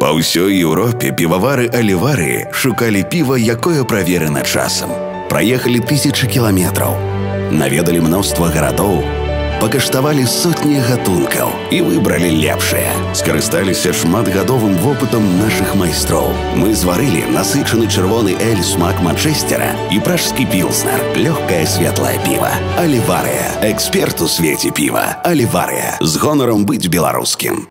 Па ўсёй Еўропе півавары Аліварыі шукалі піва, якое праверана часам. Праехалі тысячы кіламетраў, наведалі мноства гарадоў, пакаштавалі сотні гатункаў і выбралі лепшае. Скарысталіся шматгадовым вопытам нашых майстроў. Мы зварылі насычаны чырвоны эль смак Манчестера і пражскі пілснер, лёгкае светлае піва. Аліварыя. Эксперт у свеце піва. Аліварыя. З гонарам быць беларускім.